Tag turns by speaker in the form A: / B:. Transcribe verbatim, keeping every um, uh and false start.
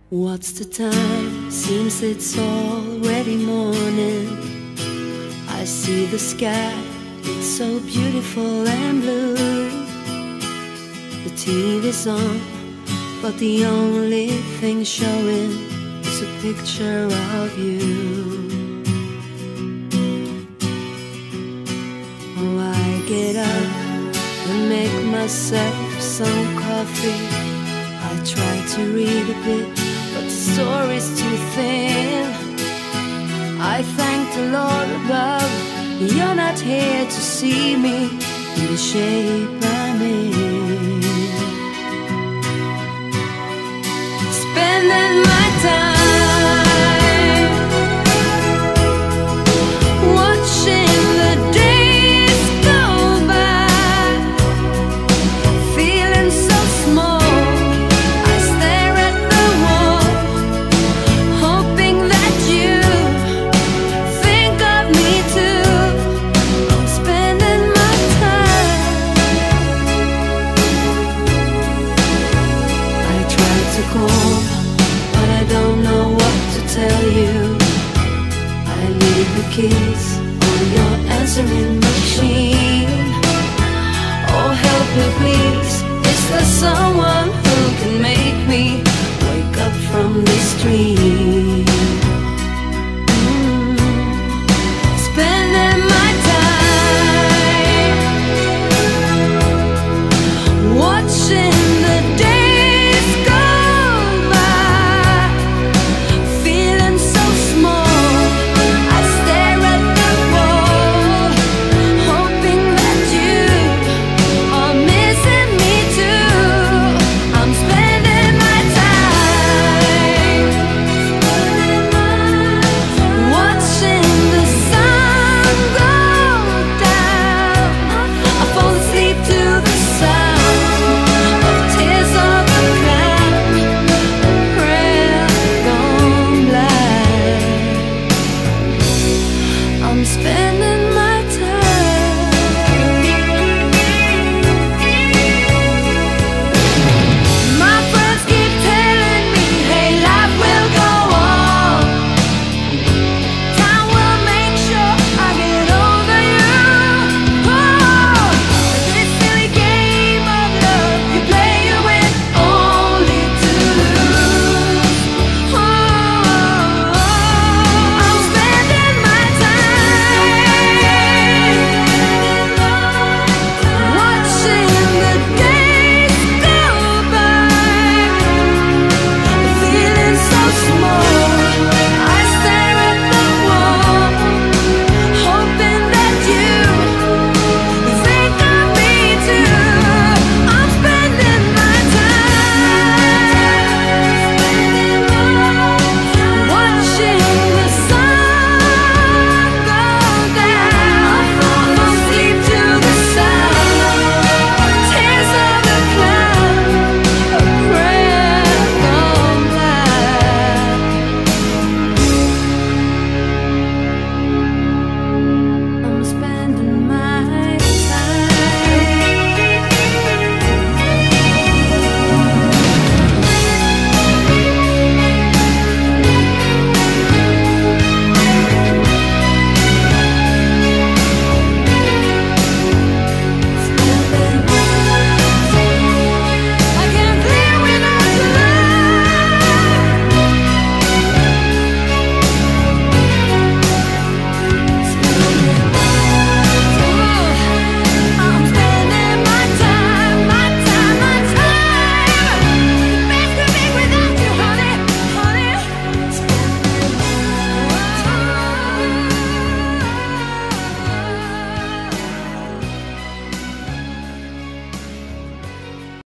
A: What's the time? Seems it's already morning. I see the sky, it's so beautiful and blue. The T V's on, but the only thing showing is a picture of you. Oh, I get up and make myself some coffee. I try to read a bit, but the story's too thin. I thank the Lord above, you're not here to see me in the shape I'm in. Spending my time watching the days go by, feeling so small. But I don't know what to tell you. I leave the keys on your answering machine. Oh, help me please, is there someone